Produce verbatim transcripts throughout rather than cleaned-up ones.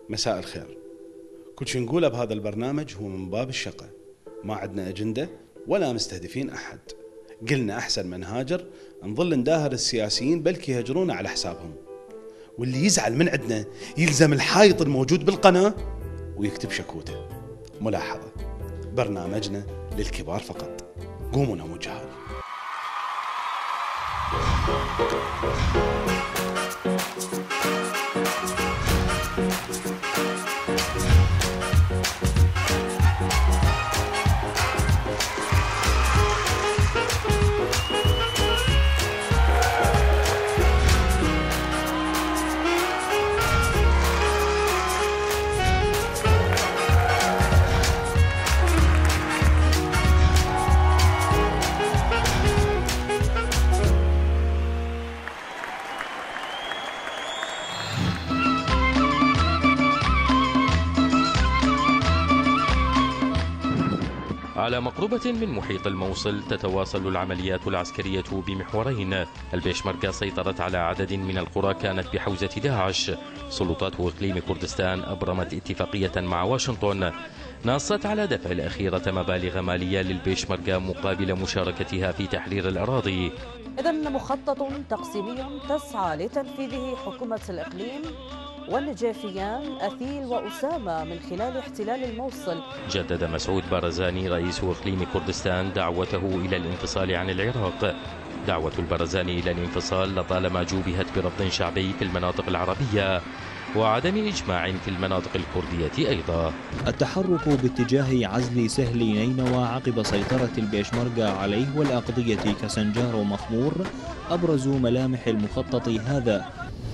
مساء الخير. كل شيء نقوله بهذا البرنامج هو من باب الشقة، ما عندنا أجندة ولا مستهدفين أحد. قلنا أحسن من هاجر نظل نداهر السياسيين بلكي يهجرونا على حسابهم، واللي يزعل من عندنا يلزم الحائط الموجود بالقناة ويكتب شكوته. ملاحظة: برنامجنا للكبار فقط. قوموا ناموا جهال. على مقربة من محيط الموصل تتواصل العمليات العسكرية بمحورين. البيشمركة سيطرت على عدد من القرى كانت بحوزة داعش. سلطات إقليم كردستان أبرمت اتفاقية مع واشنطن نصت على دفع الأخيرة مبالغ مالية للبيشمركة مقابل مشاركتها في تحرير الأراضي. إذن مخطط تقسيمي تسعى لتنفيذه حكومة الإقليم والنجافيان أثيل وأسامة من خلال احتلال الموصل. جدد مسعود بارزاني رئيس إقليم كردستان دعوته إلى الانفصال عن العراق. دعوة البرزاني إلى الانفصال لطالما جوبهت برفض شعبي في المناطق العربية وعدم إجماع في المناطق الكردية أيضا. التحرك باتجاه عزل سهل نينوى عقب سيطرة البيشمركة عليه والأقضية كسنجار ومخمور أبرز ملامح المخطط هذا.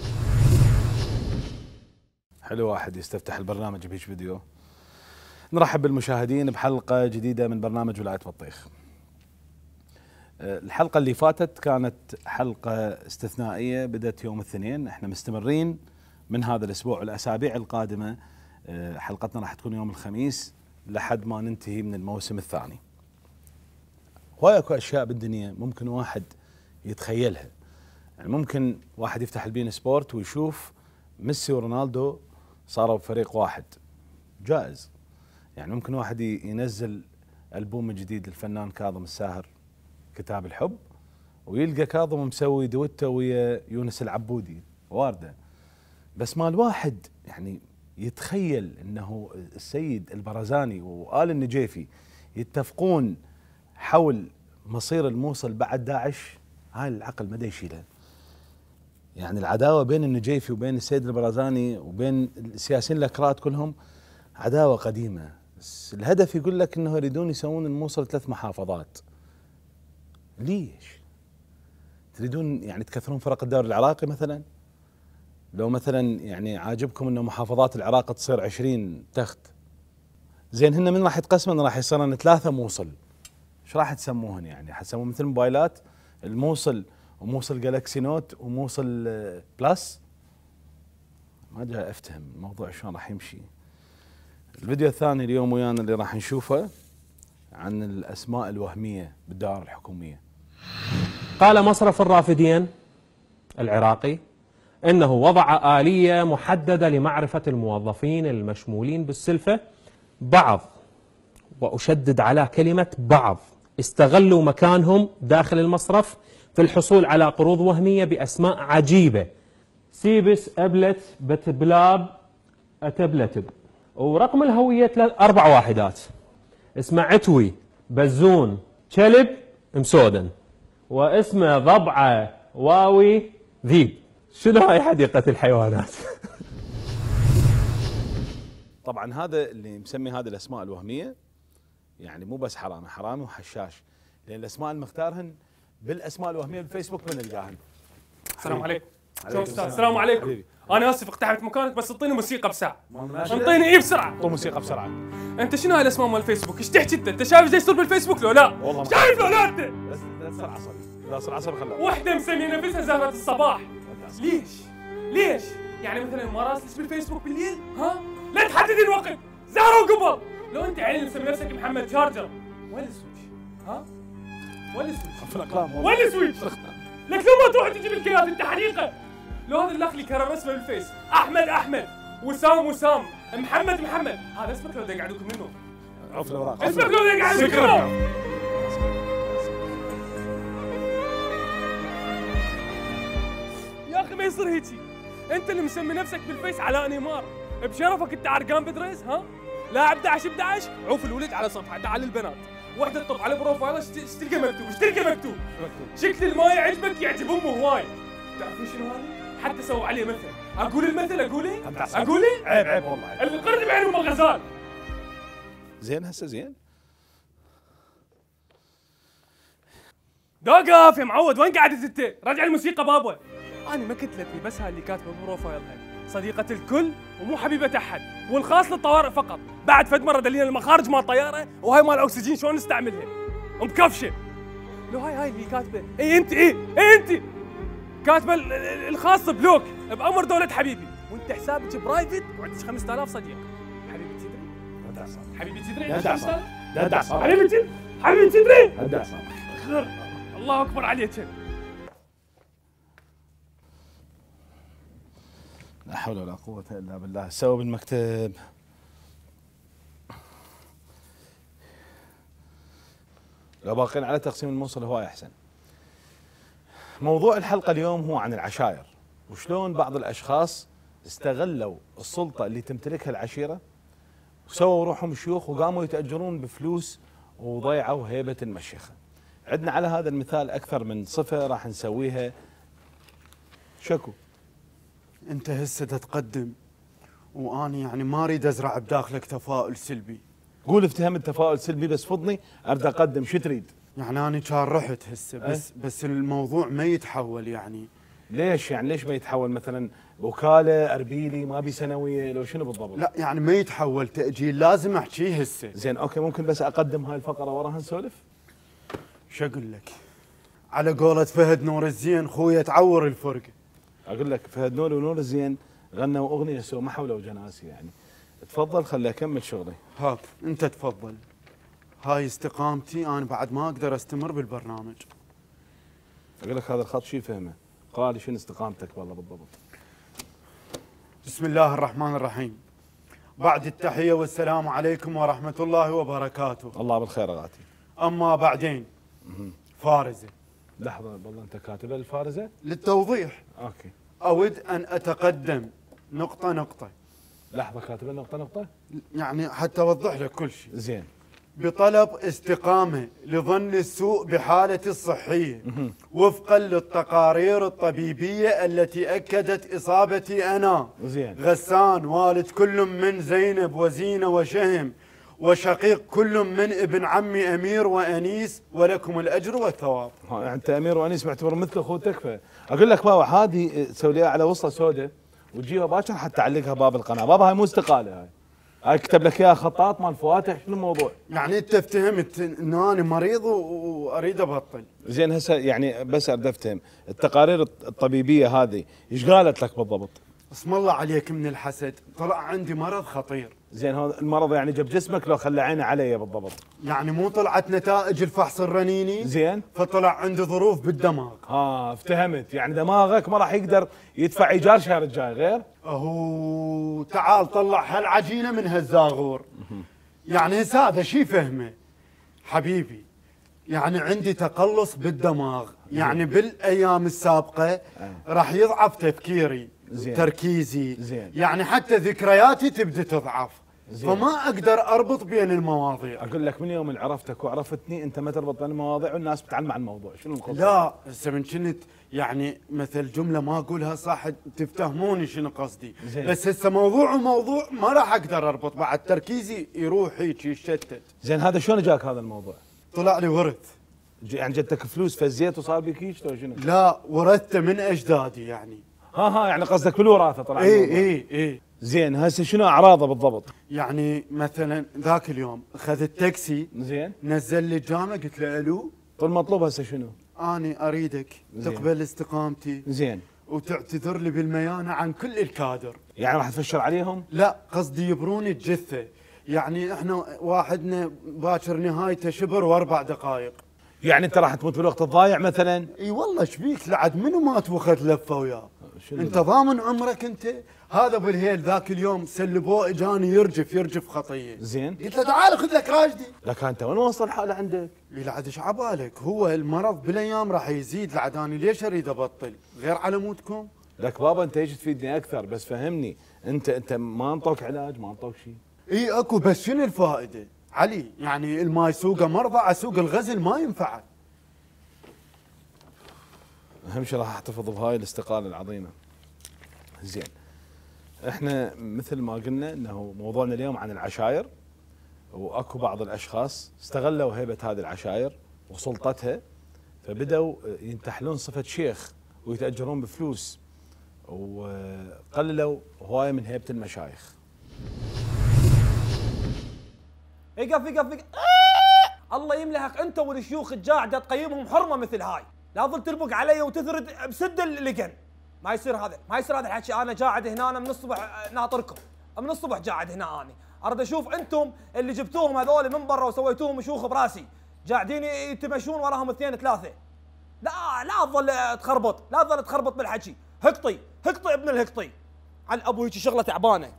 حلو واحد يستفتح البرنامج بهيج فيديو. نرحب بالمشاهدين بحلقة جديدة من برنامج ولاية بطيخ. الحلقة اللي فاتت كانت حلقة استثنائية بدأت يوم الاثنين، احنا مستمرين من هذا الأسبوع والأسابيع القادمة. حلقتنا راح تكون يوم الخميس لحد ما ننتهي من الموسم الثاني. هواي اكو أشياء بالدنيا ممكن واحد يتخيلها، يعني ممكن واحد يفتح البين سبورت ويشوف ميسي ورونالدو صاروا بفريق واحد، جائز. يعني ممكن واحد ينزل ألبوم جديد للفنان كاظم الساهر كتاب الحب ويلقى كاظم مسوي دويتو ويا يونس العبودي، وارده. بس ما الواحد يعني يتخيل انه السيد البرزاني وآل النجيفي يتفقون حول مصير الموصل بعد داعش؟ هاي العقل ما دا يشيلها. يعني العداوة بين النجيفي وبين السيد البرزاني وبين السياسيين الأكراد كلهم عداوة قديمة، بس الهدف يقول لك انه يريدون يسوون الموصل ثلاث محافظات. ليش؟ تريدون يعني تكثرون فرق الدوري العراقي مثلا؟ لو مثلا يعني عاجبكم انه محافظات العراق تصير عشرين تخت، زين هن من راح يتقسمن؟ راح يصيرن ثلاثة موصل. ايش راح تسموهن؟ يعني حتسموه مثل الموبايلات، الموصل وموصل جالكسي نوت وموصل بلس؟ ما جاي افتهم الموضوع شلون راح يمشي. الفيديو الثاني اليوم ويانا اللي راح نشوفه عن الاسماء الوهميه بالدوائر الحكوميه. قال مصرف الرافدين العراقي انه وضع آلية محددة لمعرفة الموظفين المشمولين بالسلفة. بعض، واشدد على كلمة بعض، استغلوا مكانهم داخل المصرف في الحصول على قروض وهمية بأسماء عجيبة: سيبس، أبلت، بتبلاب، أتبلتب، ورقم الهوية أربع واحدات، اسمه عتوي، بزون، كلب، مسودن، واسمه ضبعة، واوي، ذيب. شنو هاي حديقة الحيوانات؟ طبعا هذا اللي مسمي هذه الأسماء الوهمية يعني مو بس حرامي، حرامي وحشاش، لأن الأسماء المختارهن بالاسماء الوهميه بالفيسبوك من نلقاهن. السلام عليكم. شو استاذ؟ السلام عليكم. حبيبي. انا اسف اقتحمت مكانك، بس اعطيني موسيقى بسرعه. انطيني ايه بسرعه. اعطوا موسيقى بسرعه. انت شنو هاي الاسماء مال الفيسبوك؟ ايش تحكي انت؟ انت شايف ايش يصير بالفيسبوك لو لا؟ والله شايف لو لا انت؟ بس لا تصير عصبي، لا تصير عصبي خلاص. وحده مسميه نفسها زهره الصباح. ليش؟ ليش؟ يعني مثلا ما راسلش بالفيسبوك بالليل؟ ها؟ لا تحددي الوقت، زهره وقبل. لو انت عيل مسمي نفسك محمد شارجر، وين السويتش؟ ها؟ وين السويتش؟ وين السويتش؟ لك لو ما تروح تجيب الكلاب انت حديقه. لو هذا الاخ اللي كرر اسمه بالفيس احمد احمد، وسام وسام، محمد محمد، هذا اسمك لو دقعدوك منه. عف الاوراق. اسمك لو دقعدوك منه. يا اخي ما يصير هيجي، انت اللي مسمي نفسك بالفيس علاء نيمار، بشرفك انت عرقان بدريس ها؟ لاعب داعش ب داعش، عوف الولد على صفحه تعال البنات، وحده تطب على بروفايله ايش تلقى مكتوب؟ ايش تلقى مكتوب؟ شكل الماي عجبك يعجب امه هواي. تعرفون شنو هذا؟ حتى سووا عليه مثل، اقول المثل اقوله؟ اقوله؟ عيب عيب والله. القرد بعينهم الغزال. زين هسه زين. دوقف يا معود، وين قعدت انت؟ رجع الموسيقى بابا. انا ما كتلتني بس هاي اللي كاتبه بروفايلها، صديقة الكل ومو حبيبة احد، والخاص للطوارئ فقط. بعد فد مرة دلينا المخارج مال طيارة، وهاي مال الاكسجين شلون نستعملها؟ مكفشة. لو هاي هاي اللي كاتبه، اي انت اي اي انت كاتبه الخاص بلوك بامر دولة حبيبي، وانت حسابك برايفت وعندك خمسة آلاف صديق. حبيبي تدري؟ حبيبي تدري؟ ددع صار. ددع صار. حبيبي تدري؟ حبيبي تدري؟ ددع صار. الله اكبر عليك. لا حول ولا قوة الا بالله. سووا بالمكتب. لو باقين على تقسيم الموصل هواي احسن. موضوع الحلقة اليوم هو عن العشائر، وشلون بعض الاشخاص استغلوا السلطة اللي تمتلكها العشيرة وسووا روحهم شيوخ وقاموا يتأجرون بفلوس وضيعوا هيبة المشيخة. عندنا على هذا المثال اكثر من صفة راح نسويها. شكو انت هسه تتقدم واني يعني ما اريد ازرع بداخلك تفاؤل سلبي. قول افتهم التفاؤل سلبي بس فضني اريد اقدم. شو تريد؟ يعني انا كان رحت هسه بس أه؟ بس الموضوع ما يتحول يعني. ليش يعني ليش ما يتحول؟ مثلا وكاله اربيلي ما بي سنويه لو شنو بالضبط؟ لا يعني ما يتحول تاجيل، لازم احكيه هسه. زين اوكي ممكن بس اقدم هاي الفقره وراها نسولف؟ شو اقول لك؟ على قولة فهد نور الزين خويا تعور الفرقه. اقول لك فهد نور ونور الزين غنوا اغنيه سو ما حولوا جناسي يعني. تفضل خلي اكمل شغلي. هات انت تفضل. هاي استقامتي، انا بعد ما اقدر استمر بالبرنامج. اقول لك هذا الخط شو فهمه؟ قال لي شنو استقامتك والله بالضبط. بسم الله الرحمن الرحيم. بعد التحيه والسلام عليكم ورحمه الله وبركاته. الله بالخير اغاتي. اما بعدين فارزه. لحظه والله انت كاتبه الفارزه؟ للتوضيح اوكي. اود ان اتقدم نقطه نقطه. لحظه كاتبه نقطه نقطه؟ يعني حتى اوضح لك كل شيء. زين. بطلب استقامه لظن السوء بحالتي الصحيه وفقا للتقارير الطبيبيه التي اكدت اصابتي انا زين. غسان والد كل من زينب وزينه وشهم وشقيق كل من ابن عمي امير وانيس، ولكم الاجر والثواب. ها انت امير وانيس معتبر مثل اخوتك. فاقول لك بابا هذه تسوي لها على وصله سوداء وتجيبها باكر حتى تعلقها باب القناه. بابا هاي مو استقاله، هاي هاي كتب لك اياها خطاط مال فواتح. شنو الموضوع؟ يعني انت افتهمت ان انا مريض واريد ابطل. زين هسه يعني بس اريد افتهم التقارير الطبيبيه هذه ايش قالت لك بالضبط؟ اسم الله عليك من الحسد، طلع عندي مرض خطير. زين هذا المرض يعني جاب جسمك لو خلى عينه علي بالضبط؟ يعني مو طلعت نتائج الفحص الرنيني؟ زين. فطلع عندي ظروف بالدماغ. ها افتهمت، يعني دماغك ما راح يقدر يدفع ايجار شهر الجاي غير؟ اهو تعال طلع هالعجينه من هالزاغور. يعني هسه هذا شي فهمه حبيبي. يعني عندي تقلص بالدماغ، يعني بالايام السابقه راح يضعف تفكيري. زين. تركيزي. زين. يعني حتى ذكرياتي تبدي تضعف. زين. فما اقدر اربط بين المواضيع. اقول لك من يوم اللي عرفتك وعرفتني انت ما تربط بين المواضيع والناس بتعلم عن الموضوع. شنو القصه؟ لا هسه من كنت يعني مثل جمله ما اقولها صح تفتهموني شنو قصدي. زين. بس هسه موضوع وموضوع ما راح اقدر اربط، بعد تركيزي يروح هيك يشتت. زين هذا شلون جاك هذا الموضوع؟ طلع لي ورث. يعني جتك فلوس فزيت وصار بك هيك لو شنو؟ لا ورثته من اجدادي يعني. ها ها يعني قصدك بالوراثه طلع؟ اي اي اي. زين هسه شنو اعراضه بالضبط؟ يعني مثلا ذاك اليوم اخذت تاكسي. زين. نزل لي الجامعه قلت له الو. طول المطلوب هسه شنو؟ اني اريدك زين. تقبل استقامتي. زين. وتعتذر لي بالميانه عن كل الكادر. يعني راح تفشر عليهم؟ لا قصدي يبروني الجثه. يعني احنا واحدنا باكر نهايته شبر واربع دقائق. يعني انت راح تموت بالوقت الضايع مثلا؟ اي والله ايش بيك لعد منو مات واخذ لفه وياه؟ انت ضامن عمرك انت؟ هذا ابو الهيل ذاك اليوم سلبوه اجاني يرجف يرجف خطيه. زين. قلت له تعال خذ لك راشدي. لك انت وين وصل الحاله عندك؟ لي لعد ايش عبالك؟ هو المرض بالايام راح يزيد لعد اني ليش اريد ابطل؟ غير على مودكم؟ لك بابا انت ايش تفيدني اكثر بس فهمني، انت انت ما انطوك علاج ما انطوك شيء؟ اي اكو بس شنو الفائده؟ علي يعني الما يسوقه مرضى على سوق الغزل ما ينفع. اهم شيء راح احتفظ بهاي الاستقاله العظيمه. زين. احنا مثل ما قلنا انه موضوعنا اليوم عن العشائر، واكو بعض الاشخاص استغلوا هيبه هذه العشائر وسلطتها، فبدأوا ينتحلون صفه شيخ ويتاجرون بفلوس، وقللوا هوايه من هيبه المشايخ. يقف يقف يقف الله يملحك انت والشيوخ الجاعده تقيمهم حرمه مثل هاي، لا تظل تلبق علي وتثرد بسد اللقن، ما يصير هذا، ما يصير هذا الحكي، انا قاعد هنا أنا من الصبح ناطركم، من الصبح قاعد هنا انا، اريد اشوف انتم اللي جبتوهم هذول من برا وسويتوهم شيوخ براسي، قاعدين يتمشون وراهم اثنين ثلاثه. لا لا تظل تخربط، لا تظل تخربط بالحكي، هقطي، هقطي ابن الهقطي. على ابو هيك شغله تعبانه.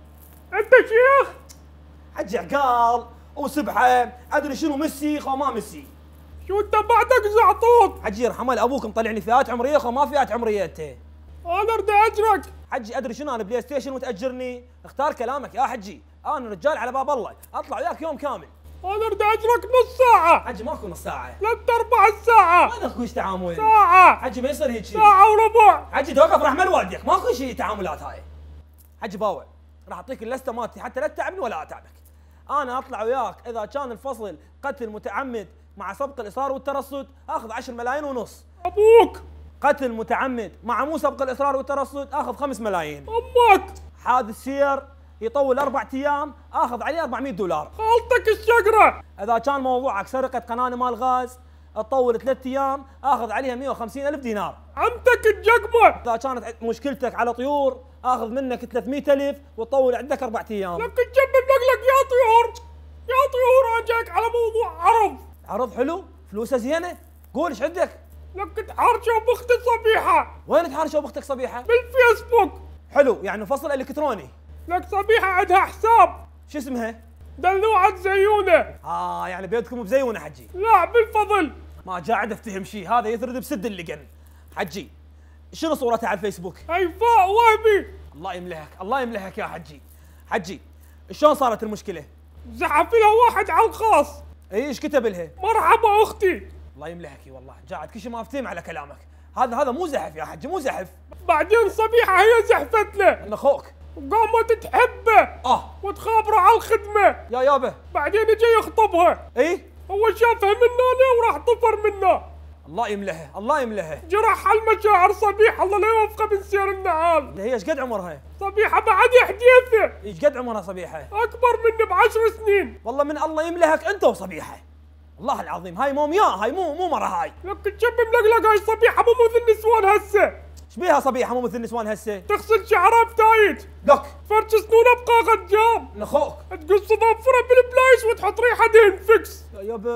انت شيخ؟ حجي عقال وسبحه، ادري شنو مسي خو ما مسي. شو انت بعدك زعطوط؟ حجي يرحم ابوك مطلعني فئات عمريه خو ما فئات عمريه انت. انا اريد اجرك. حجي ادري شنو انا بلاي ستيشن وتاجرني؟ اختار كلامك يا حجي، انا رجال على باب الله، اطلع وياك يوم كامل. انا اريد اجرك نص ساعة. حجي ماكو نص ساعة. ثلاث ارباع الساعة. وين اكو تعامل؟ ساعة. حجي ما يصير هيك شيء. ساعة وربع. حجي توقف رحمة والديك، ماكو شيء تعاملات هاي. حجي باوع، راح اعطيك اللسته مالتي حتى لا تتعبني ولا اتعبك. انا اطلع وياك اذا كان الفصل قتل متعمد مع سبق الاصرار والترصد اخذ عشرة ملايين ونص. ابوك. قتل متعمد مع مو سبق الاصرار والترصد اخذ خمس ملايين. امك. حادث سير يطول اربع ايام اخذ عليه أربعمية دولار. خالتك الشقره. اذا كان موضوعك سرقه قنانه مال غاز تطول ثلاث ايام اخذ عليها مئة وخمسين ألف دينار. عمتك الجقمه. اذا كانت مشكلتك على طيور اخذ منك ثلاثمئة ألف وتطول عندك اربع ايام. لك تجنب لك يا طيور، يا طيور اجاك على موضوع عرض. عرض حلو؟ فلوسه زينه؟ قول ايش عندك؟ لك تحارشوا باختي صبيحه. وين تحارشوا باختك صبيحه؟ بالفيسبوك. حلو، يعني فصل الكتروني. لك صبيحه عندها حساب. شو اسمها؟ دلوعة زيونه. اه يعني بيتكم بزيونه حجي. لا بالفضل. ما قاعد افتهم شيء، هذا يثرد بسد اللقن. حجي شنو صورتها على الفيسبوك؟ هيفاء وهبي. الله يملحك، الله يملحك يا حجي. حجي شلون صارت المشكله؟ زحف لها واحد على الخاص. اي ايش كتب لها؟ مرحبا اختي. الله يملحك والله، قاعد كل شيء ما افتهم على كلامك، هذا هذا مو زحف يا حجي، مو زحف. بعدين صبيحه هي زحفت له. انا اخوك. وقامت تحبه. اه. وتخابره على الخدمه. يا يابا. بعدين اجى يخطبها. اي؟ هو شافها منه وراح طفر منه. الله يملحه، الله يملحه. جرح المشاعر صبيحه، الله لا يوفقه من سير النعال. هي ايش قد عمرها؟ صبيحه بعد حديثه. ايش قد عمرها صبيحه؟ اكبر مني بعشر سنين. والله من الله يملحك انت وصبيحه. والله العظيم هاي مو مياه، هاي مو مو مره هاي. لك تشب ملقلق، هاي صبيحه مو مثل النسوان هسه. ايش بيها صبيحه مو مثل النسوان هسه؟ تغسل شعرها بتايت. لك فرش سنونها بقى غجام. اخوك. تقص ظفرها بالبلايس وتحط ريحه دهن فيكس. يا يابا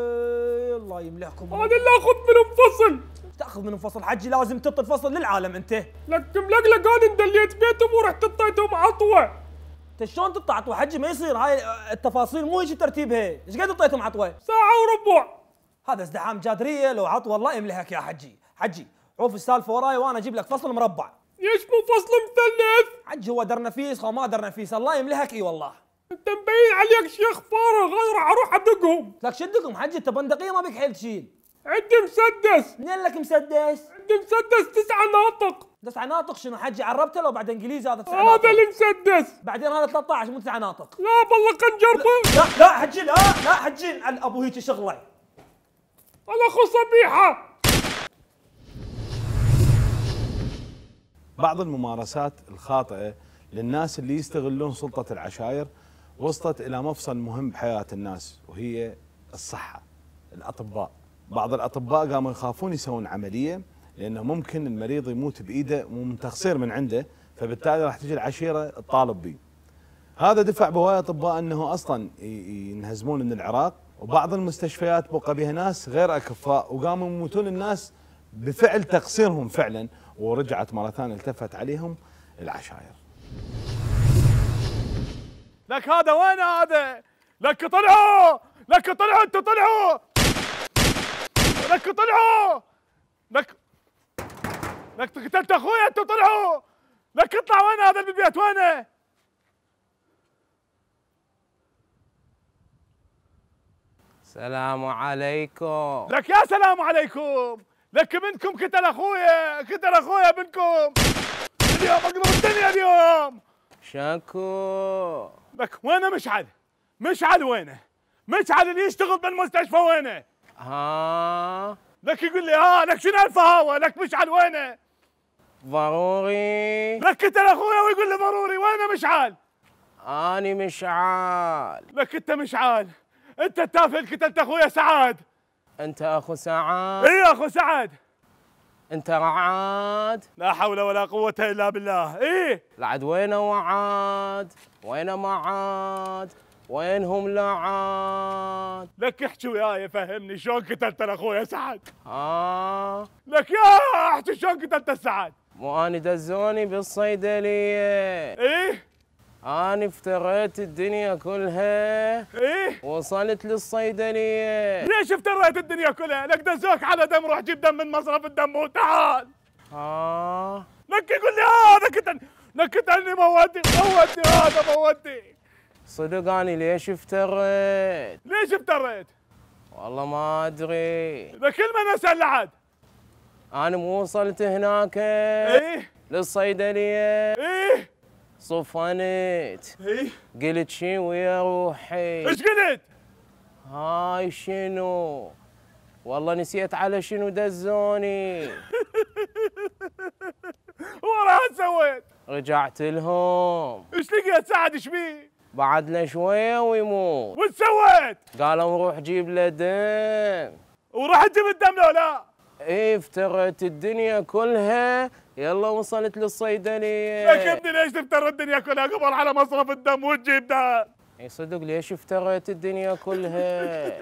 الله يملحكم. هذا اللي اخذ من انفصل. تاخذ من انفصل حجي، لازم تعطي الفصل للعالم انت. لك ملقلق انا اندليت بيتهم ورحت اعطيتهم عطوه. انت شلون تعطي عطوه حجي؟ ما يصير، هاي التفاصيل مو هيك ترتيبها، ايش قد اعطيتهم عطوه؟ ساعه وربع. هذا ازدحام جادريه لو عطوه الله يملحك يا حجي. حجي عوف السالفه وراي وانا اجيب لك فصل مربع. ليش مو فصل مثلث؟ حجي هو درنفيس او ما درنفيس الله يملحك. اي والله انت مبين عليك شيخ فارغ، انا راح اروح ادقهم. لك شدقهم حجي، انت بندقيه ما بك حيل تشيل. عندي مسدس. منين لك مسدس؟ عندي مسدس تسعة ناطق. تسعة ناطق شنو حجي؟ عربته لو بعد انجليزي هذا تسعة هذا ناطق. هذا المسدس. بعدين هذا ثلاثة عشر مو تسعة ناطق. لا بالله خنجر. لا لا حجي، لا لا حجي على ابو هيك شغله. انا اخو صبيحه. بعض الممارسات الخاطئة للناس اللي يستغلون سلطة العشائر وصلت إلى مفصل مهم بحياة الناس، وهي الصحة. الأطباء، بعض الأطباء قاموا يخافون يسوون عملية لأنه ممكن المريض يموت بإيده ومن تقصير من عنده، فبالتالي راح تجي العشيرة تطالب به. هذا دفع بهواية أطباء أنه أصلا ينهزمون من العراق، وبعض المستشفيات بقى بها ناس غير أكفاء وقاموا يموتون الناس بفعل تقصيرهم فعلا، ورجعت مرة ثانية التفت عليهم العشائر. لك هذا وين هذا؟ لك طلعوا لك طلعوا انتوا طلعوا لك طلعوا لك لك قتلت اخويا انتوا طلعوا لك اطلع وين هذا بالبيت وينه؟ السلام عليكم. لك يا سلام عليكم. لك منكم قتل اخويا قتل اخويا منكم اليوم اقلب الدنيا اليوم. شكو لك وينه مشعل؟ مشعل وينه؟ مشعل اللي يشتغل بالمستشفى وينه؟ ها لك يقول لي ها لك شنو الفهاوه؟ لك مشعل وينه؟ ضروري. لك قتل اخويا ويقول لي ضروري. وينه مشعل؟ اني مشعل. لك انت مشعل انت التافه اللي قتلت اخويا سعاد. انت اخو سعاد؟ اي اخو سعد. انت رعاد؟ لا حول ولا قوة الا بالله. ايه لعد وينه وعاد؟ وينه معاد؟ وينهم لعاد؟ لك احكي وياي فهمني شلون قتلت اخويا سعد؟ اه لك يا احكي شلون قتلت سعد؟ مو اني دزوني بالصيدلية. ايه اني افتريت الدنيا كلها. ايه وصلت للصيدلية. ليش افتريت الدنيا كلها؟ لك دزوك على دم روح جيب دم من مصرف الدم وتعال. اه لك يقول لي هذا قتل لك قتلني موتني موتني هذا موتني. صدق اني ليش افتريت؟ ليش افتريت؟ والله ما ادري. لك كل من اسال لعد. انا مو وصلت هناك ايه للصيدلية. ايه صفنت. ايه قلت شي ويا روحي. ايش قلت؟ هاي شنو؟ والله نسيت على شنو دزوني. وراها سويت؟ رجعت لهم. ايش لقيت سعد ايش بيه؟ بعد له شويه ويموت. وش سويت؟ قالوا روح جيب له دم. وراح تجيب الدم لو لا؟ ايه افتريت الدنيا كلها يلا وصلت للصيدليه. لك ابني ليش تفتر الدنيا كلها قبل على مصرف الدم وتجيب دم؟ اي صدق ليش افتريت الدنيا كلها؟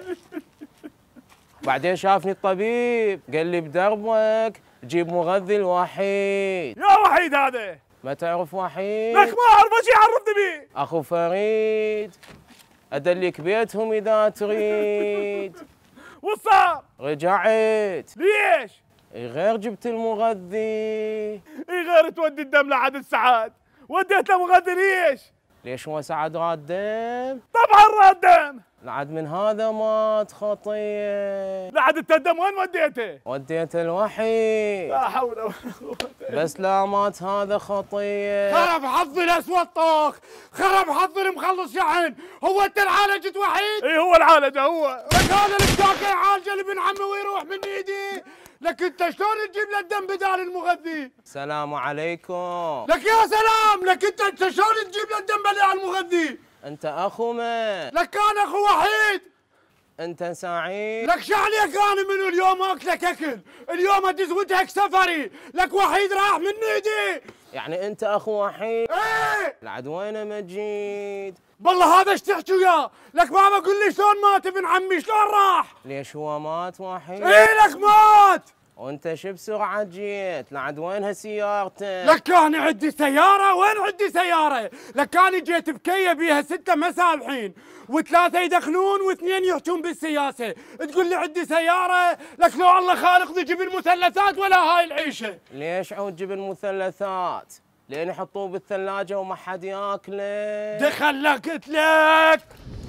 بعدين شافني الطبيب قال لي بدربك جيب مغذي الوحيد. يا وحيد هذا؟ ما تعرف وحيد؟ لك ما اعرف ايش يعرفني بيه. اخو فريد ادليك بيتهم اذا تريد. وش صار؟ رجعت. ليش؟ غير جبت المغذي. اي غير تودي الدم لعد السعاد، وديت له مغذي ليش؟ ليش هو سعد راد دم؟ طبعا راد دم. لعد من هذا مات خطيه. لعد انت الدم وين وديته؟ وديته الوحيد. لا حول ولا قوة. بس لا مات هذا خطيه. خرب حظي الاسود طوخ، خرب حظي المخلص شحن، هو انت العالجت وحيد؟ اي هو العالجه هو. لك هذا الاشتاق يعالجه لابن عمي ويروح من ايدي، لك انت شلون تجيب له الدم بدال المغذي؟ السلام عليكم. لك يا سلام، لك انت انت شلون تجيب له الدم بدال المغذي؟ انت اخو من؟ لك انا اخو وحيد. انت سعيد؟ لك شعليك انا منو اليوم اكلك اكل، اليوم ادز وجهك سفري، لك وحيد راح من ايدي. يعني انت اخو وحيد؟ ايه. لعد وينه مجيد؟ بالله هذا ايش تحكي وياه؟ لك ما بقول لي شلون مات ابن عمي، شلون راح؟ ليش هو مات وحيد؟ ايه لك مات. وانت شو بسرعه جيت؟ لعد وينها سيارتك؟ لك انا عندي سياره، وين عندي سياره؟ لك انا جيت بكيه بيها سته مسابحين وثلاثه يدخنون واثنين يحجون بالسياسه، تقول لي عندي سياره؟ لك لو الله خالق ذي جيب المثلثات ولا هاي العيشه. ليش عود جيب المثلثات؟ لين يحطوه بالثلاجه وما حد ياكله. دخل لك قلت لك.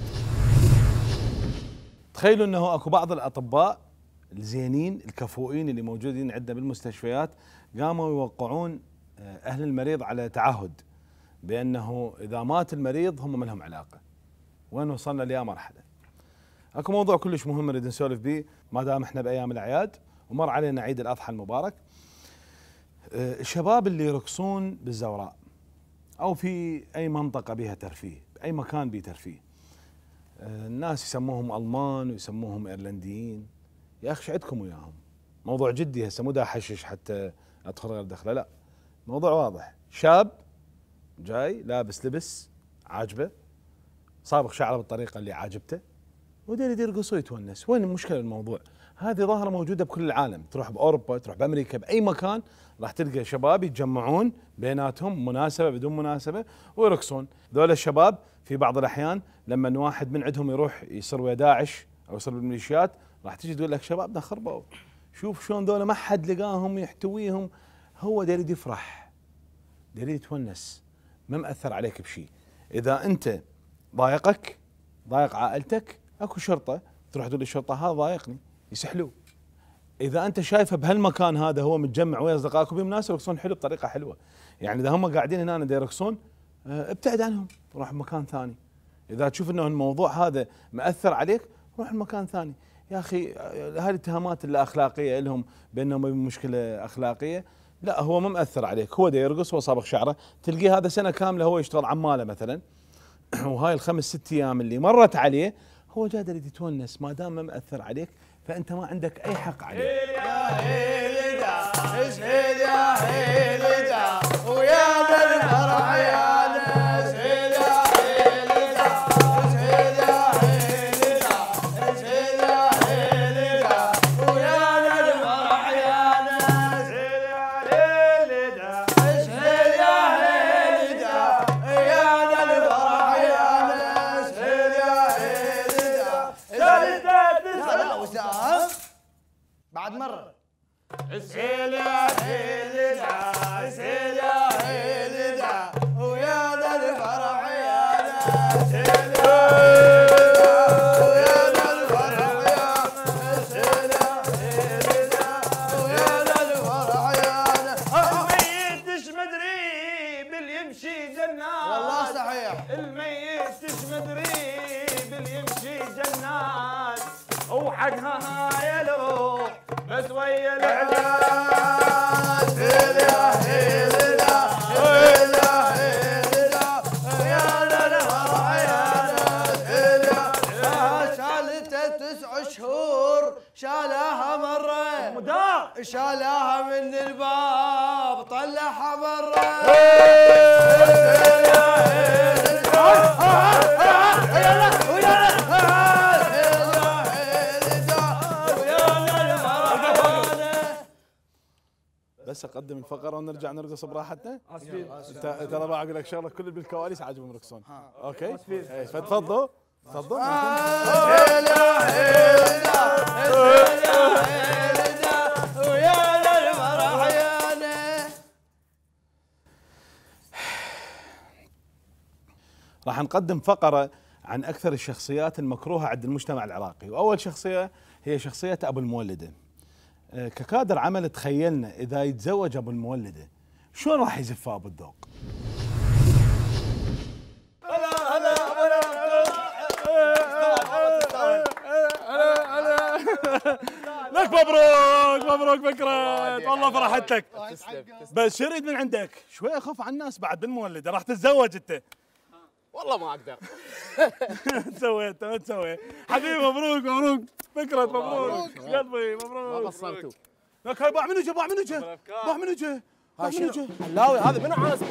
تخيلوا انه اكو بعض الاطباء الزينين الكفؤين اللي موجودين عندنا بالمستشفيات قاموا يوقعون اهل المريض على تعهد بانه اذا مات المريض هم ما لهم علاقه. وين وصلنا ليا مرحله. اكو موضوع كلش مهم نريد نسولف به ما دام احنا بايام الاعياد ومر علينا عيد الاضحى المبارك. الشباب اللي يرقصون بالزوراء او في اي منطقه بها ترفيه، باي مكان به ترفيه. الناس يسموهم المان ويسموهم ايرلنديين. يا اخي ايش عندكم وياهم؟ موضوع جدي هسه مو دا احشش حتى ادخل غير دخله، لا موضوع واضح. شاب جاي لابس لبس عاجبه، صابغ شعره بالطريقه اللي عاجبته، ودير يرقص ويتونس. وين المشكله بالموضوع؟ هذه ظاهره موجوده بكل العالم، تروح باوروبا، تروح بامريكا، باي مكان راح تلقى شباب يتجمعون بيناتهم مناسبه بدون مناسبه ويرقصون. ذول الشباب في بعض الاحيان لما واحد من عندهم يروح يصير ويا داعش او يصير بالميليشيات راح تجي تقول لك شبابنا خربوا، شوف شلون ذولا ما حد لقاهم يحتويهم. هو يريد يفرح، يريد يتونس، ما مأثر عليك بشيء. اذا انت ضايقك ضايق عائلتك اكو شرطه تروح تقول للشرطه هذا ضايقني يسحلوه. اذا انت شايفه بهالمكان هذا هو متجمع ويا اصدقائك وبمناسبه يرقصون حلو بطريقه حلوه، يعني اذا هم قاعدين هنا دا يرقصون ابتعد عنهم روح مكان ثاني. اذا تشوف انه الموضوع هذا مأثر عليك روح لمكان ثاني. يا اخي هذه الاتهامات اللا اخلاقيه لهم بانهم مشكله اخلاقيه، لا هو ما مأثر عليك، هو دا يرقص، هو صابغ شعره، تلقيه هذا سنه كامله هو يشتغل عماله مثلا وهاي الخمس ست ايام اللي مرت عليه هو جاد يريد يتونس. ما دام ما مأثر عليك فانت ما عندك اي حق عليه. يا هيلدا اسهل يا هيلدا ويا ذا الفرح يا ناس، يا هيلدا اسهل يا هيلدا اسهل يا هيلدا ويا ذا الفرح يا ناس، يا هيلدا اسهل يا هيلدا يا ذا الفرح يا ناس، يا هيلدا لا وسام بعد مرة اسهل يا هيلدا اسهل يا هيلدا ويا ذا الفرح يا ناس، ويا ذا الفرح يا ناس، يا هيلدا ويا ذا الفرح يا ناس. الميت ايش مدري باليمشي جنات، والله صحيح الميت ايش مدري باليمشي جنات وحقها يا لوح بس ويا الاعلان، يا هيلدا يا هيلدا يا ذا الفرح يا ناس، شالته تسع شهور شالها مره شالها من الباب طلعها مره، بس اقدم الفقره ونرجع نرقص براحتنا. ترى ما اقول لك شغله كل اللي بالكواليس عاجبهم يرقصون. اوكي فتفضلوا تفضلوا. ويا ذا الفرح يا ناس. راح نقدم فقره عن اكثر الشخصيات المكروهه عند المجتمع العراقي، واول شخصيه هي شخصيه ابو المولده. ككادر عمل تخيلنا اذا يتزوج ابو المولده شلون راح يزفها ابو الذوق. هلا هلا هلا لك مبروك مبروك فكرت والله فرحت لك. بس شو اريد من عندك؟ شوي اخاف على الناس بعد بالمولده راح تتزوج انت. والله ما اقدر. سويت ما تسوي حبيبي مبروك مبروك فكرت مبروك قلبي مبروك. ما قصرتوا. لك هاي باع منو جا باع منو جا باع منو جا باع منو جا حلاوي هذا منو عازم؟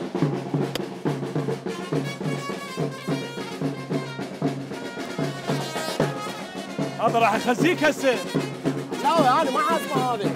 هذا راح يخزيك هسه. حلاوي انا ما عازمه هذا.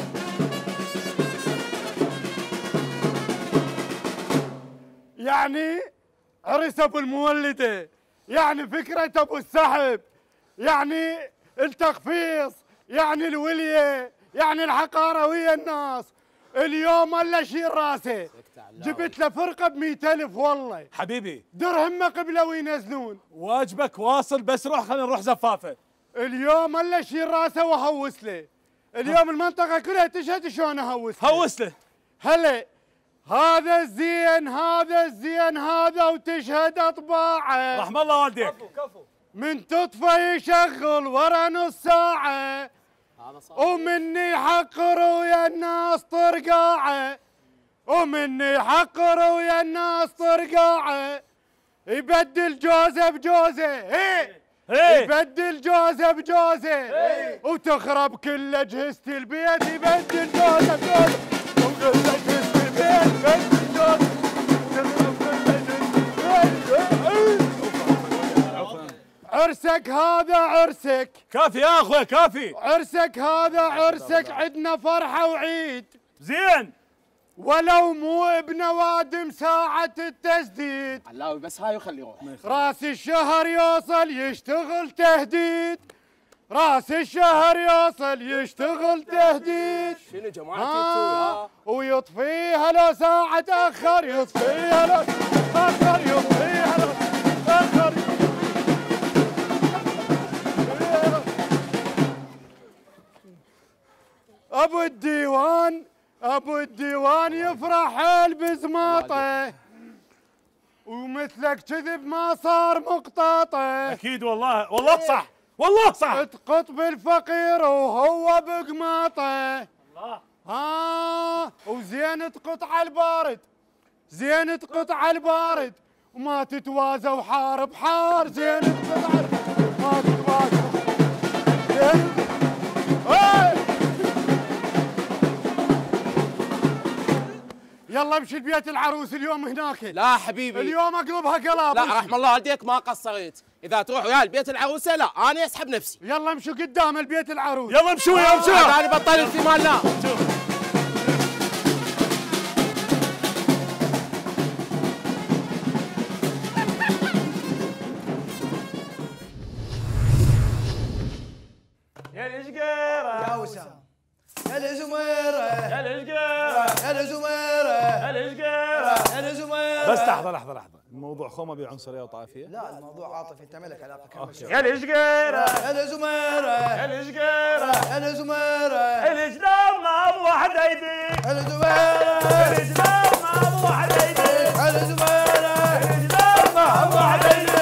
يعني عرس ابو المولده، يعني فكره ابو السحب، يعني التخفيص، يعني الوليه، يعني الحقاره ويا الناس. اليوم ولا شيل راسه جبت له فرقه ب مئة ألف والله حبيبي درهم ما قبله وينزلون. واجبك واصل بس روح خلينا نروح زفافه. اليوم ولا شيل راسه وهوس له. اليوم المنطقه كلها تشهد شلون اهوس له. هوس له هلا هذا الزين هذا الزين هذا وتشهد اطباعه. رحم الله والديك. كفو كفو. من تطفى يشغل ورا نص ساعه ومني يحقر ويا الناس طرقاعه، ومني يحقر ويا الناس طرقاعه. يبدل جوزه بجوزه، هي يبدل جوزه بجوزه وتخرب كل اجهزه البيت. يبدل جوزه بجوزه وكل اجهزه البيت يبدل جوزه تخرب كل اجهزه البيت. عرسك هذا عرسك. كافي يا اخوي كافي. عرسك هذا عرسك، عندنا فرحة وعيد. زين. ولو مو بنوادم ساعة التسديد. علاوي بس هاي وخلي يروح. راس الشهر يوصل يشتغل تهديد. راس الشهر يوصل يشتغل تهديد. شنو جماعتي تسوي؟ ويطفيها لو ساعة تأخر، يطفيها لو تأخر، يطفيها لو تأخر. أبو الديوان أبو الديوان يفرح حيل بزماطه، ومثلك كذب ما صار مقطاطه. أكيد والله والله صح والله صح. تقط بالفقير وهو بقماطه. الله. ها وزين تقط على البارد، زين تقط على البارد وما تتوازى وحارب حار. زين تقط على البارد ما تتوازى. زين يلا امشي لبيت العروس اليوم هناك. لا حبيبي اليوم اقلبها قلاب. لا رحم الله والديك ما قصرت، اذا تروح ويا البيت العروسه لا انا اسحب نفسي. يلا امشوا قدام البيت العروس. يلا امشوا يا امشوا. انا بطلت في مالنا. يا الاشقيره يا وسام يا الزميره يا الاشقيره يا الزميره يا الاشقيره يا الزميره. بس لحظه لحظه لحظه، الموضوع خو ما بعنصريه وطائفيه. لا الموضوع عاطفي، انت مالك علاقه كمل شوي. يا الاشقيره يا الزميره يا الاشقيره يا الزميره. الاسلام ما ابو واحد ايدي. يا الزميره الاسلام ما ابو واحد ايدي. يا الزميره الاسلام ما ابو واحد ايدي.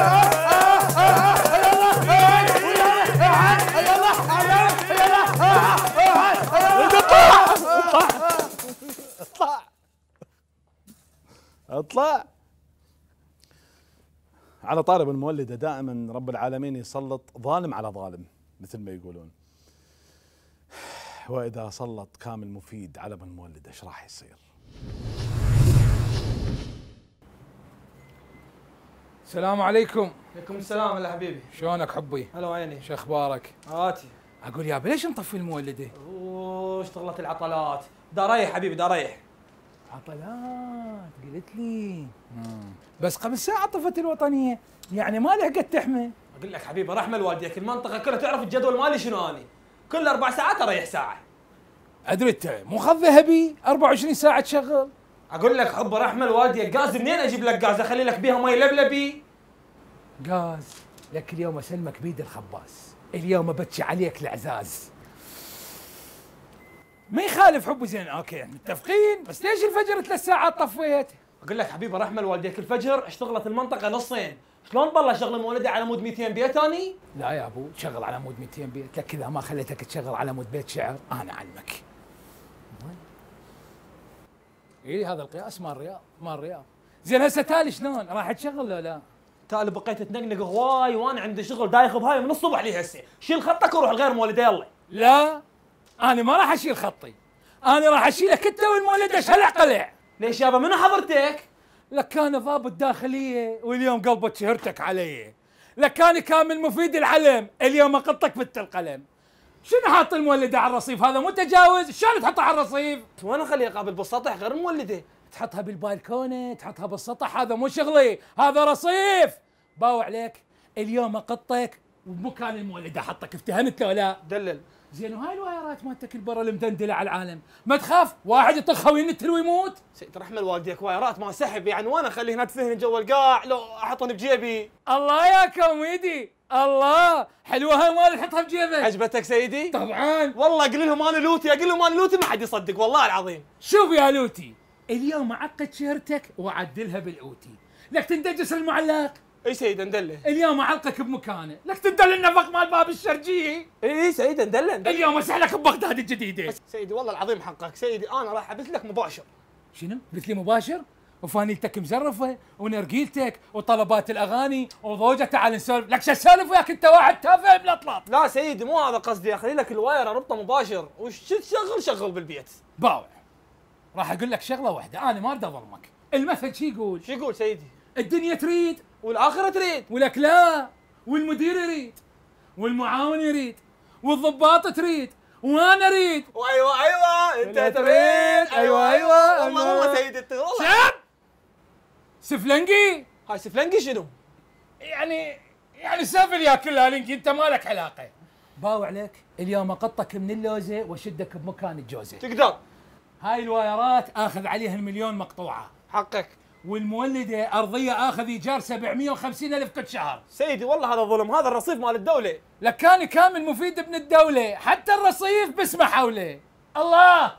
اطلع اطلع. على طارب المولده دائما رب العالمين يسلط ظالم على ظالم مثل ما يقولون، واذا سلط كامل مفيد على ابن المولد ايش راح يصير؟ السلام عليكم. عليكم السلام هلا حبيبي. شلونك حبي؟ هلا وعيني. شو اخبارك؟ هاتي. اقول يابا ليش نطفي المولده؟ اوه اشتغلت العطلات. دا ريح حبيبي دا ريح. عطلات قلت لي. بس قبل ساعه طفت الوطنيه، يعني ما لحقت تحمي. اقول لك حبيبي رحمه لوالديك، المنطقه كلها تعرف الجدول مالي شنو اني. كل اربع ساعات اريح ساعه. ادري انت مو خذ ذهبي أربعة وعشرين ساعه تشغل. اقول لك حب رحمه لوالديك، غاز منين اجيب لك غاز؟ اخلي لك بيها مي لبلبي. غاز لك اليوم اسلمك بيد الخباز، اليوم ابتشي عليك العزاز. ما يخالف حبي زين اوكي متفقين، بس ليش الفجر ثلاث ساعات طفيت؟ اقول لك حبيبي رحمه لوالديك، الفجر اشتغلت المنطقه نصين، شلون بالله شغل مولدي على مود مئتين بيت اني؟ لا يا ابو تشغل على مود مئتين بيت، لك اذا ما خليتك تشغل على مود بيت شعر انا اعلمك. اي هذا القياس مال الرياض مال الرياض. زين هسه تالي شلون؟ راح تشغل ولا لا؟ تالي بقيت تنقنق هواي وانا عندي شغل دايخ بهاي من الصبح لي هسه، شيل خطك وروح لغير مولدي يلا. لا انا ما راح اشيل خطي، انا راح اشيلك انت والمولد ايش هلا قلع. ليش يابا منو حضرتك؟ لك كان ضابط داخليه واليوم قلبت شهرتك علي، لك كان كامل مفيد العلم اليوم اقطك بت القلم. شنو حاط المولده على الرصيف؟ هذا مو تجاوز، شلون تحطها على الرصيف؟ وين اخليها قابل بالسطح غير المولده؟ تحطها بالبالكونه، تحطها بالسطح، هذا مو شغلي، هذا رصيف. باوع عليك اليوم اقطك وبمكان المولده احطك، افتهمت لو لا؟ دلل. زين وهاي الوايرات مالتك البرا المدندله على العالم، ما تخاف واحد يطخها وينتل ويموت؟ سيد رحمه لوالديك وايرات ما سحب، يعني وين اخليه هنا تفهن جوا القاع لو احطهم بجيبي؟ الله يا كوميدي، الله حلوه هاي مال تحطها بجيبك. عجبتك سيدي؟ طبعا. والله اقول لهم انا لوتي، اقول لهم انا لوتي ما حد يصدق والله العظيم. شوف يا لوتي اليوم اعقد شيرتك واعدلها بالاوتي، لك تندجس المعلق. اي سيد ندله. اليوم اعلقك بمكانه، لك تدل النفق مال باب الشرجيه. اي سيد ندله. اليوم اسحلك ببغداد الجديده. سيدي والله العظيم حقك سيدي، انا راح ابث لك مباشر. شنو؟ بث لي مباشر؟ وفانيلتك مزرفه ونرجيلتك وطلبات الاغاني وضوجه تعال نسولف، لك شو اسولف وياك انت واحد تافه بالاطلاط. لا سيدي مو هذا قصدي، اخلي لك الواير اربطه مباشر وش تشغل شغل بالبيت. باوع راح اقول لك شغله واحده، انا ما اريد اظلمك، المثل شو يقول؟ شو يقول سيدي؟ الدنيا تريد والاخره تريد، ولك لا والمدير يريد والمعاون يريد والضباط تريد وانا اريد وايوه ايوه انت تريد ايوه ايوه والله هو سيد التغول. شاب سفلنجي. هاي سفلنجي شنو؟ يعني يعني سفل ياكلها لنجي، انت مالك علاقه. باوع عليك اليوم اقطك من اللوزه واشدك بمكان الجوزه. تقدر. هاي الوايرات اخذ عليها المليون مقطوعه. حقك. والمولده ارضيه اخذ ايجار سبعمية وخمسين الف كل شهر. سيدي والله هذا ظلم، هذا الرصيف مال الدوله. لكان كامل مفيد ابن الدوله، حتى الرصيف باسمه حوله. الله.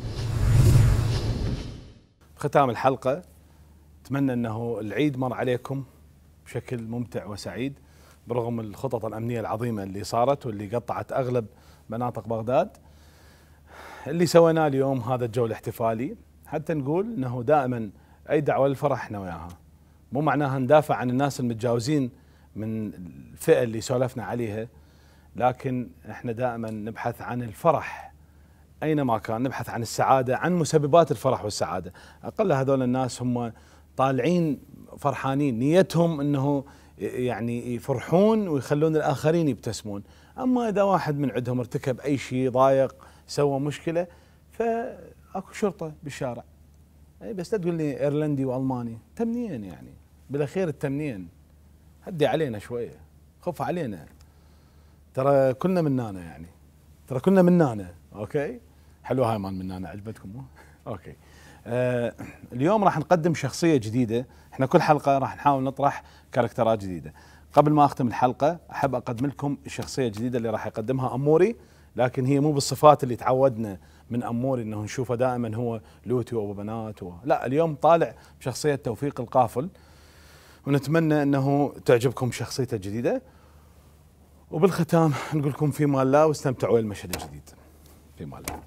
ختام الحلقه، اتمنى انه العيد مر عليكم بشكل ممتع وسعيد برغم الخطط الامنيه العظيمه اللي صارت واللي قطعت اغلب مناطق بغداد. اللي سويناه اليوم هذا الجو الاحتفالي حتى نقول انه دائما اي دعوه للفرح احنا وياها، مو معناها ندافع عن الناس المتجاوزين من الفئه اللي سولفنا عليها، لكن احنا دائما نبحث عن الفرح اينما كان، نبحث عن السعاده، عن مسببات الفرح والسعاده. اقل هذول الناس هم طالعين فرحانين، نيتهم انه يعني يفرحون ويخلون الاخرين يبتسمون. اما اذا واحد من عندهم ارتكب اي شيء ضايق سوى مشكله فاكو شرطه بالشارع. اي بس لا تقول لي ايرلندي والماني، تمنين يعني بالاخير التمنين. هدي علينا شويه، خف علينا، ترى كلنا منانا يعني، ترى كلنا منانا. اوكي حلوه هاي مال منانا، عجبتكم؟ اوكي. آه اليوم راح نقدم شخصيه جديده، احنا كل حلقه راح نحاول نطرح كاركترات جديده. قبل ما اختم الحلقه احب اقدم لكم الشخصيه الجديده اللي راح يقدمها اموري، لكن هي مو بالصفات اللي تعودنا من اموري انه نشوفه دائما هو لوتي وابو بنات و... لا، اليوم طالع بشخصيه توفيق القافل، ونتمنى انه تعجبكم شخصيته الجديده. وبالختام نقول لكم في مال الله واستمتعوا بالمشهد الجديد. في مال الله.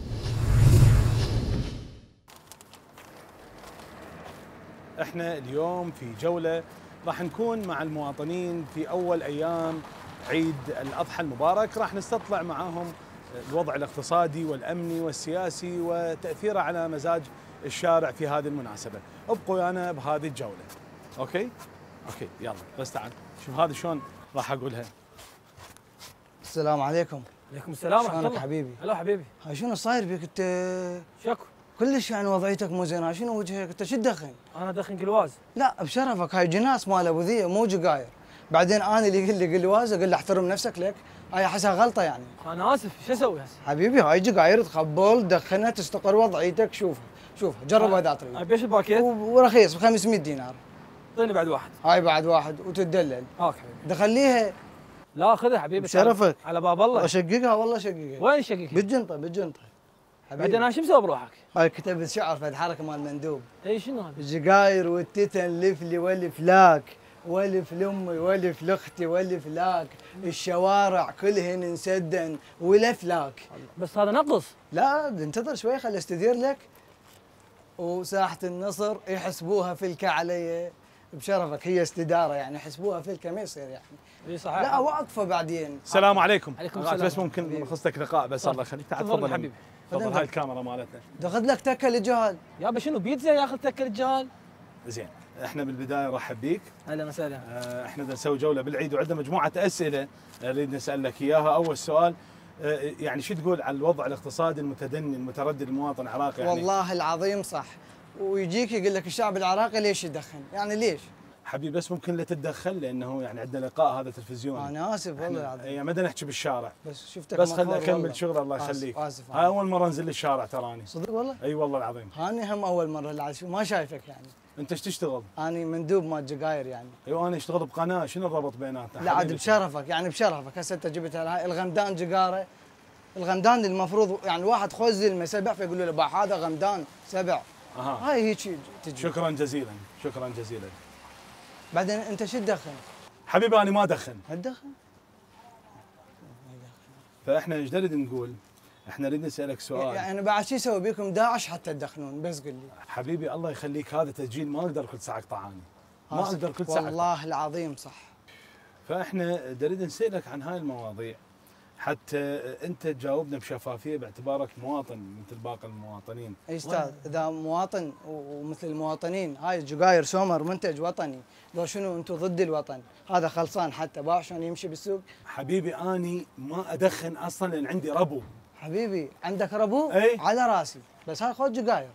احنا اليوم في جوله راح نكون مع المواطنين في اول ايام عيد الاضحى المبارك، راح نستطلع معاهم الوضع الاقتصادي والامني والسياسي وتاثيره على مزاج الشارع في هذه المناسبه. ابقوا ويانا بهذه الجوله. اوكي؟ اوكي يلا بس تعال شوف هذا شلون راح اقولها. السلام عليكم. عليكم السلام ورحمه الله. شلونك حبيبي؟ هلا حبيبي. هاي شنو صاير بك انت؟ شكو؟ كلش يعني وضعيتك مو زينه، شنو وجهك؟ انت شو تدخن؟ انا ادخن قلواز. لا بشرفك، هاي جناس مال ابو ذي مو جقاير. بعدين انا اللي يقول لي قلواز اقول له احترم نفسك لك، هاي احسها غلطه يعني. انا اسف، شو اسوي هسه؟ حبيبي هاي جقاير تخبل دخنها تستقر وضعيتك، شوفها شوفها جربها اذا تريد. هاي بيش الباكيت؟ ورخيص ب خمسمية دينار. اعطيني بعد واحد. هاي بعد واحد وتدلل. هاك حبيبي. دخليها. لا خذها حبيبي. بشرفك. على باب الله. اشققها والله شققها. وين شققها؟ بالجنطه بالجنطه. بعدين انا شو مسوي بروحك؟ هاي كتبت شعر في الحركه مال مندوب. اي شنو هذا؟ الجقاير والتتن لفلي والفلاك والف لامي والف لاختي والف لاك، الشوارع كلهن انسدن والافلاك. بس هذا نقص. لا انتظر شوي خلي استدير لك. وساحه النصر يحسبوها فلكه علي بشرفك، هي استداره يعني يحسبوها فلكه ما يصير يعني. اي صحيح. لا واقفه بعدين. السلام عليك. عليكم السلام. بس ممكن خصتك لقاء بس الله يخليك. تعال تفضل حبيبي. تفضل هاي الكاميرا مالتنا. تاخذ لك تكه للجهال. يابا شنو بيتزا ياخذ تكه للجهال؟ زين احنا بالبدايه نرحب بيك. اهلا وسهلا. اه احنا بدنا نسوي جوله بالعيد وعندنا مجموعه اسئله نريد نسالك اياها. اول سؤال اه يعني شو تقول على الوضع الاقتصادي المتدني المتردد المواطن العراقي؟ يعني والله العظيم صح، ويجيك يقول لك الشعب العراقي ليش يدخن؟ يعني ليش؟ حبيبي بس ممكن لا تتدخل لانه يعني عندنا لقاء هذا تلفزيوني. انا اسف والله العظيم. يعني ما بدنا نحكي بالشارع. بس شفتك بس خلي اكمل والله. شغل الله آسف يخليك. اسف هاي اول مره انزل الشارع تراني. صدق والله؟ اي والله العظيم. هاني هم اول مره اللي ما شايفك يعني. انت ايش تشتغل؟ اني مندوب مال جقاير يعني. ايوه انا اشتغل بقناه، شنو الربط بيناتنا؟ لا عاد بشرفك يعني بشرفك، هسه انت جبتها هاي الغمدان جقاره. الغمدان المفروض يعني واحد خوز زلمه سبع فيقولوا له باع هذا غمدان سبع. اها هاي هيك تجي. شكرا جزيلا شكرا جزيلا. بعدين انت شو تدخن؟ حبيبي انا ما ادخن. ما تدخن؟ فاحنا ايش نريد نقول؟ احنا نريد نسالك سؤال. يعني بعد شو يسوي بيكم داعش حتى تدخنون؟ بس قل لي. حبيبي الله يخليك هذا تسجيل ما اقدر كل ساعه اقطعاني. ما اقدر كل ساعه. والله العظيم صح. فاحنا نريد نسالك عن هاي المواضيع حتى انت تجاوبنا بشفافيه باعتبارك مواطن مثل باقي المواطنين. اي استاذ، اذا مواطن ومثل المواطنين، هاي الجقاير سومر منتج وطني، لو شنو انتم ضد الوطن؟ هذا خلصان حتى باع شلون يمشي بالسوق. حبيبي اني ما ادخن اصلا لان عندي ربو. حبيبي عندك ربو؟ اي على راسي، بس هاي خذ جقاير.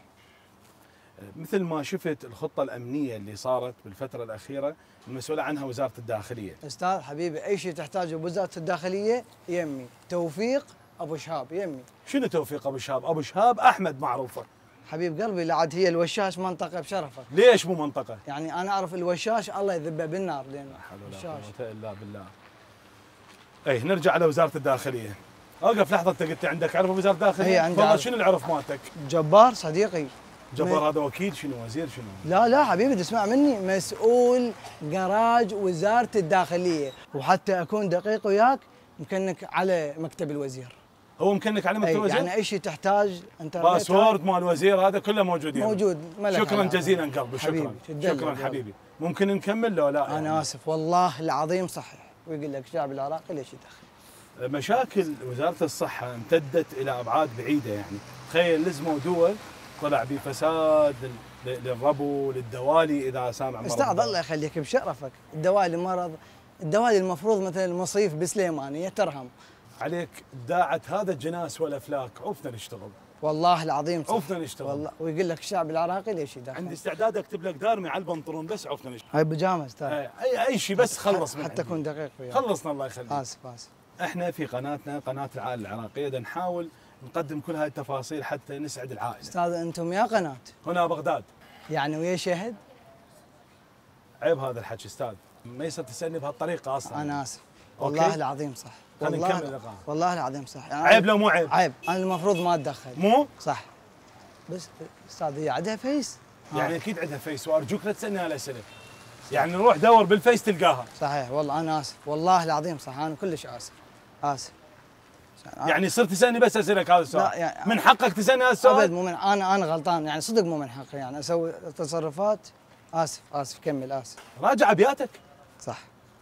مثل ما شفت الخطه الامنيه اللي صارت بالفتره الاخيره المسؤوله عنها وزاره الداخليه. استاذ حبيبي اي شيء تحتاجه بوزاره الداخليه يمي، توفيق ابو شهاب يمي. شنو توفيق ابو شهاب؟ ابو شهاب احمد معروفه. حبيب قلبي لعد هي الوشاش منطقه بشرفك. ليش مو منطقه؟ يعني انا اعرف الوشاش الله يذبه بالنار لان لا حول ولا قوه الا بالله. اي نرجع على وزاره الداخليه. اوقف لحظه، انت قلت عندك عرف وزاره الداخليه؟ هي عندي. والله شنو العرف مالتك؟ جبار صديقي. جبار هذا وكيل شنو وزير شنو؟ لا لا حبيبي تسمع مني، مسؤول جراج وزاره الداخليه، وحتى اكون دقيق وياك مكنك على مكتب الوزير. هو مكنك على مكتب الوزير؟ يعني اي شيء تحتاج انت باسورد مال الوزير هذا كله موجود يعني. موجود. شكرا جزيلا قلبي، شكرا شكرا حبيبي. ممكن نكمل لو لا؟ انا يعني. اسف والله العظيم صحيح، ويقول لك الشعب العراقي ليش يدخل؟ مشاكل وزاره الصحه امتدت الى ابعاد بعيده يعني، تخيل لزموا دول طلع بفساد للربو للدوالي اذا سامع مرض. استاذ الله يخليك بشرفك، الدوالي مرض، الدوالي المفروض مثلا المصيف بسليمانيه ترهم. عليك داعة هذا الجناس والافلاك، عوفنا نشتغل. والله العظيم صح. عوفنا نشتغل. والله ويقول لك الشعب العراقي ليش يدخل؟ عندي استعداد اكتب لك دارمي على البنطلون بس عوفنا نشتغل. هاي بيجامه استاذ. اي اي شيء بس خلص من حتى اكون دقيق وياك. خلصنا الله يخليك. اسف اسف. احنا في قناتنا قناه العائله العراقيه بدنا نحاول نقدم كل هاي التفاصيل حتى نسعد العائله. استاذ انتم يا قناه؟ هنا بغداد. يعني ويا شهد؟ عيب هذا الحكي استاذ، ما يصير تسالني بهالطريقه اصلا. انا اسف. والله أوكي. العظيم صح. خلينا نكمل اللقاء. والله العظيم صح. يعني عيب لو مو عيب؟ عيب، انا المفروض ما اتدخل. مو؟ صح. بس استاذ هي عندها فيس؟ يعني اكيد عندها فيس، وارجوك لا تسالني هالاسئله. يعني نروح دور بالفيس تلقاها. صحيح والله انا اسف، والله العظيم صح، انا كلش اسف. اسف. يعني صرت تسالني بس اسالك هذا السؤال؟ لا يعني من حقك تسالني هذا السؤال؟ ابد مو من انا انا غلطان، يعني صدق مو من حقي يعني اسوي تصرفات. اسف اسف كمل اسف. راجع ابياتك. صح.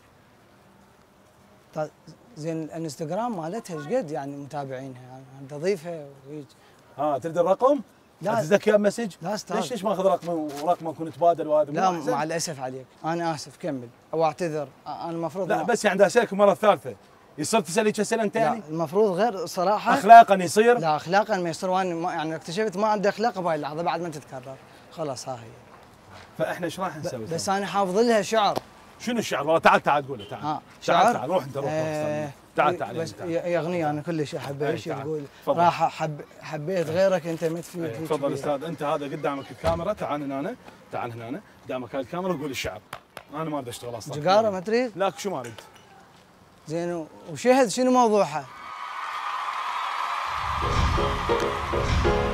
طيب زين الانستغرام مالتها ايش قد يعني متابعينها؟ يعني انت ضيفها وهيك. ها تريد الرقم؟ لا ادزك اياه مسج؟ لا استاذ. ليش ليش ماخذ رقمي ورقمك ونتبادل وهذا؟ لا مع الاسف عليك، انا اسف كمل او اعتذر، انا المفروض لا بس يعني اسالك المره الثالثه، يصير تسالي اسئله انت يعني؟ لا المفروض غير صراحه. اخلاقا يصير؟ لا اخلاقا ما يصير، وانا ما يعني اكتشفت ما عندي اخلاق بهاي اللحظه بعد ما تتكرر، خلاص ها هي. فاحنا ايش راح نسوي؟ بس انا حافظ لها شعر. شنو الشعر؟ والله تعال تعال قوله تعال. ها تعال شعر؟ تعال روح انت روح آه تعال تعال بس يا اغنيه انا كلش احبها. ايش تعال. تقول؟ تفضل. راح حب حبيت غيرك انت ما تفيد. تفضل استاذ، انت هذا قدامك الكاميرا، تعال هنا تعال هنا قدامك هاي الكاميرا وقول الشعر. انا ما اريد اشتغل اصلا. جقاره ما تريد؟ لا شو ما اريد. زين وشهد شنو موضوعها؟